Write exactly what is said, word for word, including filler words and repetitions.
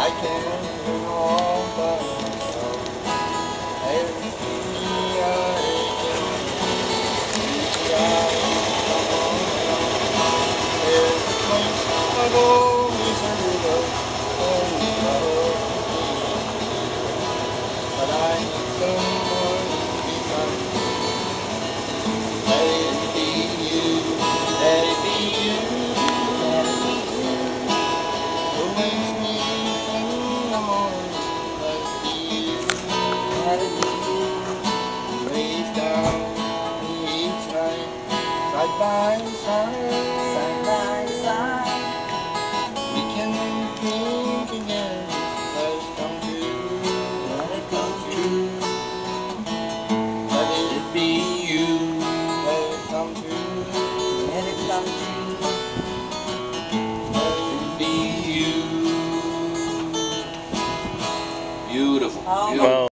I can't do all by myself. Every I've always heard of, oh, but I need someone beside me. Let it be you, let it be you, let it be you. Who makes me in the morning, let it be you, let it be you. Lays down each night, side by side, side by side. We can think again, let it come true, let it come true. Let it be you, let it come true, let it come true. Let it be you. Beautiful. Beautiful.